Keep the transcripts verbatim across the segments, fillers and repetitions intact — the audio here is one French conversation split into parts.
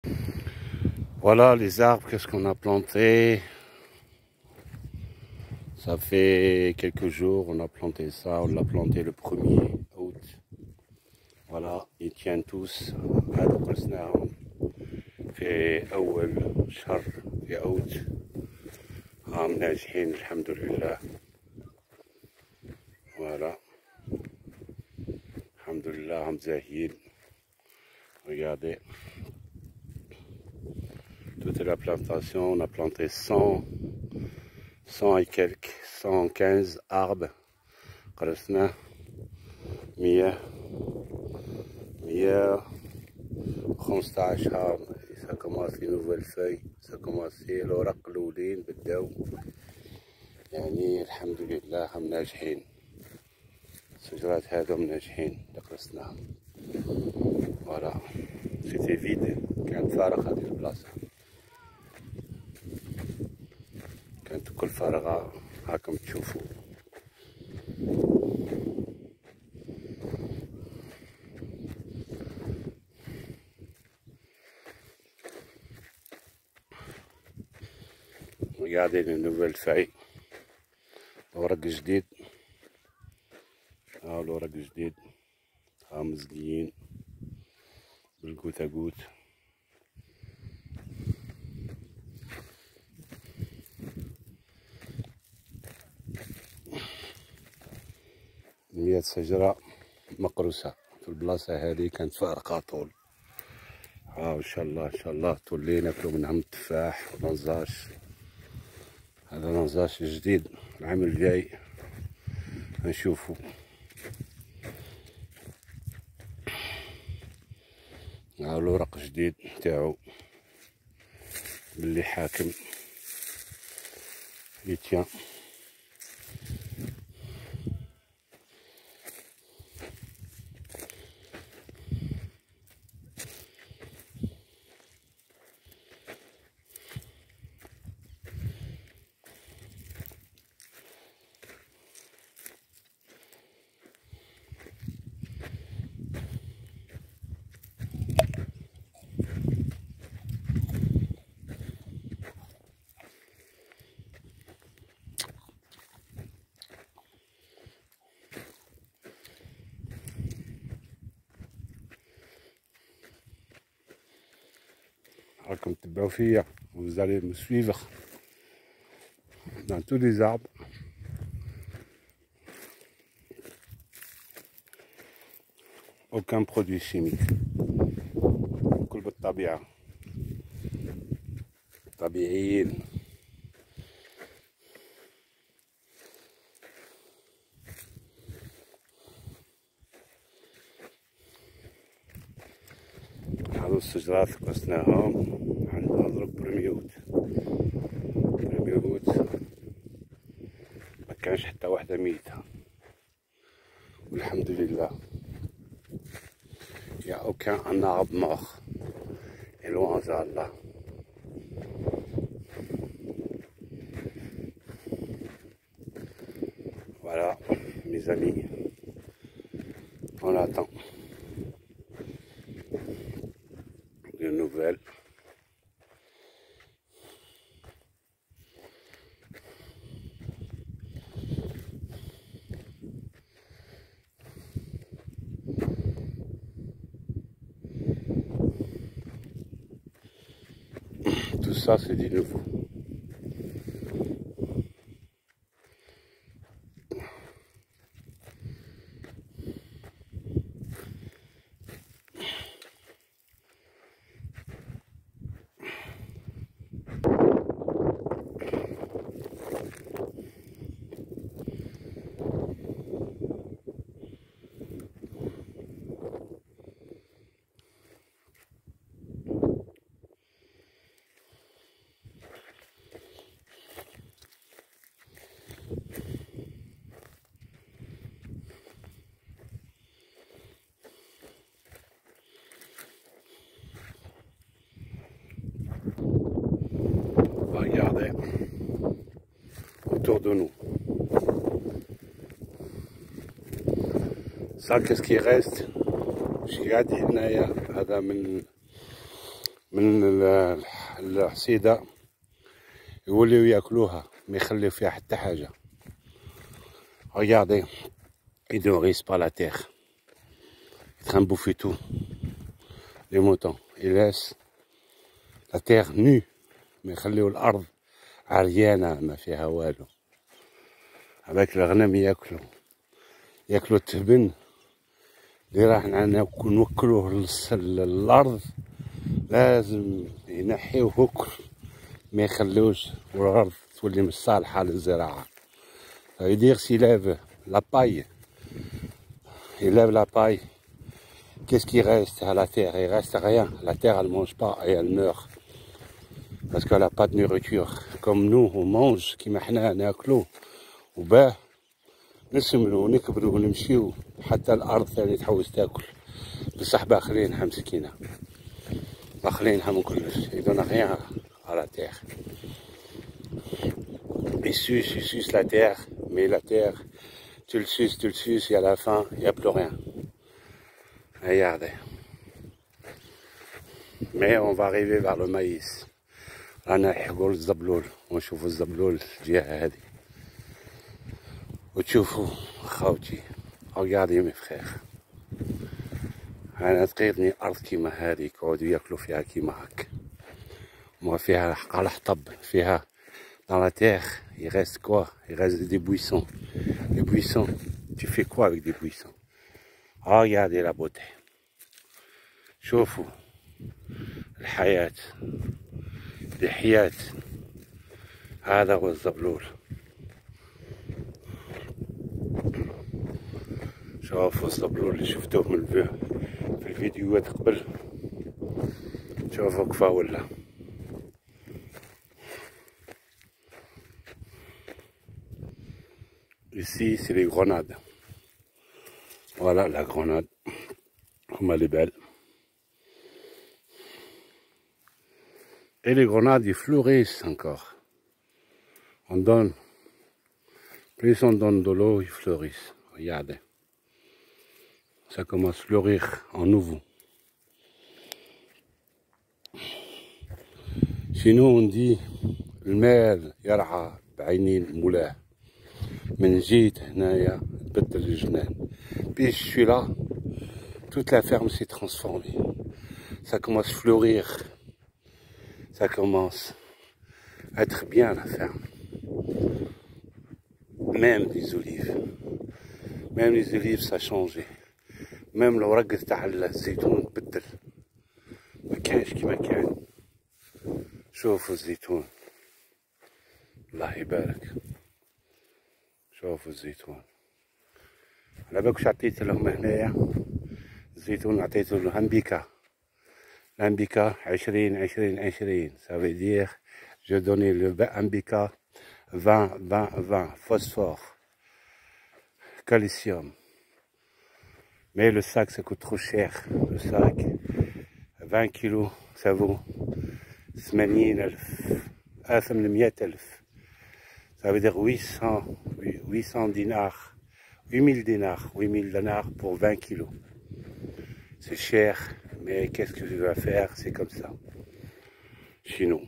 Voilà les arbres, qu'est-ce qu'on a planté. Ça fait quelques jours, on a planté ça, on l'a planté le premier août. Voilà, ils tiennent tous. هذا قصناهم في أول شهر في أوت. هم ناجحين الحمد لله. Voilà. Alhamdulillah, هم زاهيين. Regardez. Toute la plantation, on a planté cent, cent et quelques, cent quinze arbres. قرصنا مية مية وخمسة عشر عام. Ça commence les nouvelles feuilles. Ça commence الأوراق الأولين بداو. يعني الحمد لله هم ناجحين. الشجرات هذوم ناجحين اللي قرصناهم. فوالا سيتي فيد، كانت فارغة هذه البلاصة، كانت كل فارغة هاكم تشوفوا. Regardez les nouvelles feuilles. الورق جديد. ها الورق جديد. ها مزقيين بالقوت قوت. مية شجرة مقروسة في البلاصة هذه، كانت فارقة طول. ها ان شاء الله ان شاء الله تولي ناكلو منهم التفاح وننزاش. هذا ننزاش جديد العام الجاي نشوفو. ها الورق جديد تاعو باللي حاكم يتيان. راكم تبعوا فيا، vous allez me suivre dans tous les arbres. Aucun produit chimique. كل بالطبيعة، طبيعيين. هذو الشجرات قصناهم عندنا ضرب برميوت. برميوت ما كانش حتى واحدة ميتة والحمد لله. يا aucun un arbre mort et loin d'Allah. Voilà mes amis, on attend de nouvelles. Tout ça c'est du nouveau. Regardez autour de nous. Ça, qu'est-ce qui reste؟ شي قاعد هنايا، هذا من من الحصيدة يوليو ياكلوها ما يخليو فيها حتى حاجة. Regardez, ils nourrissent pas la terre. Ils traînent bouffer tout. Les moutons, ils laissent la terre nue. ما يخليو الأرض عريانة ما فيها والو. هذاك الغنم ياكلوا ياكلوا التبن اللي راح نوكلوه للأرض، لازم ينحيوه هكر ما يخلوش والأرض تولي مش صالحة للزراعة. Ça veut dire s'il lève la paille, il lève la paille, qu'est-ce qui reste à la terre? Il reste rien. La terre elle mange pas et elle meurt parce qu'elle a pas de nourriture. Comme nous on mange كيما حنا ناكلو وباه نسملو ونكبرو ونمشيو حتى الأرض ثاني تحوس تاكل، بصح باخلينها مسكينة باخلينها من كلش. Ils donnent rien à la terre. Ils sucent, ils sucent la terre, mais la terre, tu le suces, tu le suces, et à la fin, il n'y a plus rien. Regardez. Mais on va arriver vers le maïs. رانا نحقوا الزبلول ونشوفوا الزبلول الجهة هذه وتشوفوا خاوتي. Regardez mes frères. أنا تقيرني أرض كيما هذه يقعدوا ياكلوا فيها كيما هاك، ما فيها على حطب فيها. Dans la terre, il reste quoi? Il reste des buissons. Les buissons, tu fais quoi avec des buissons? Regardez la beauté. شوفوا الحياة الحياة. هذا هو الزبلول. شوفوا الزبلول اللي شفتوه من في الفيديوهات قبل، شوفوا كفا ولا. Ici, c'est les grenades. Voilà la grenade. Comme elle est belle. Et les grenades, ils fleurissent encore. On donne. Plus on donne de l'eau, ils fleurissent. Regardez. Ça commence à fleurir en nouveau. Chez nous, on dit المال يرعى بعينين المولاه. من جيت هنايا تبدل الجنان. Puis je suis là, toute la ferme s'est transformée. Ça commence à fleurir. Ça commence à être bien la ferme. Même les olives. Même les olives ça a changé. Même الورق تاع الزيتون تبدل. ما كانش كيما كان. شوفوا الزيتون. الله يبارك. شوفوا الزيتون. على بالك واش عطيت لهم هنايا؟ الزيتون عطيتو له أمبيكا. الأمبيكا عشرين عشرين عشرين. Ça veut dire je donnais le أمبيكا vingt vingt vingt phosphore, calcium. Mais le sac ça coûte trop cher. Le sac vingt kilos ça vaut ثمانين ألف آه ثمانمية ألف. Ça veut dire huit cents, huit cents dinars, huit mille dinars, huit mille dinars pour vingt kilos. C'est cher, mais qu'est-ce que tu vas faire? C'est comme ça. Chez nous.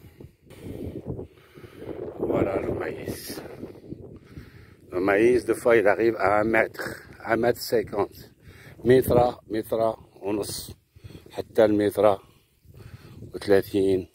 Voilà le maïs. Le maïs, des fois, il arrive à un mètre, un mètre cinquante. متر متر ونص حتى المتر وثلاثين.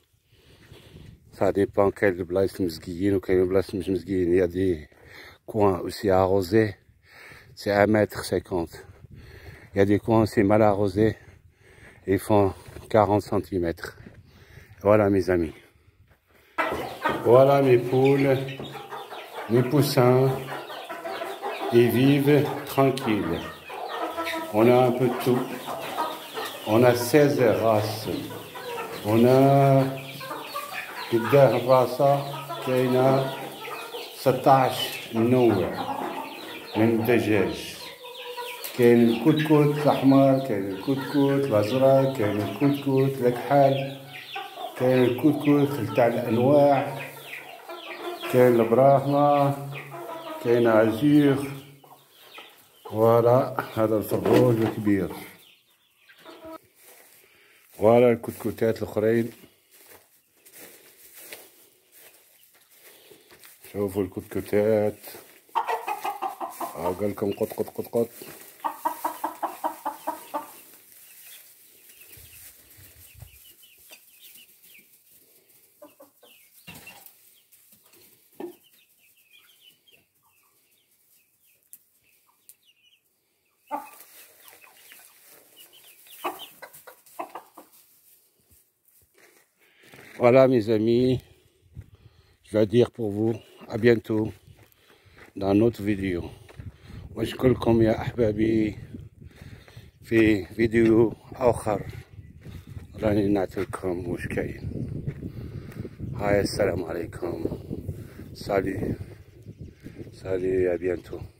Ça dépend quel بلايص مزقيين وكاين بلايص مش مزقيين. Il y a des coins où c'est arrosé, c'est un mètre cinquante. Il y a des coins où c'est mal arrosé, ils font quarante centimètres. Voilà mes amis. Voilà mes poules, mes poussins, ils vivent tranquilles. On a un peu de tout. On a seize races. On a قداه الراسة كاينة ستاعش نوع من الدجاج. كاين الكتكوت الأحمر، كاين الكتكوت الأزرق، كاين الكتكوت الكحل، كاين الكتكوت تاع الأنواع، كاين البراهمة، كاين عزير. فوالا هذا الفرول الكبير. فوالا الكتكوتات الاخرين، شوفوا الكتكوتات. ها قالكم قط قط قط قط. Voilà mes amis, je vais dire pour vous à bientôt dans notre vidéo. واشكركم يا احبابي في فيديو اخر راني نعطيكم واش كاين. هاي السلام عليكم. سالي سالي، à bientôt.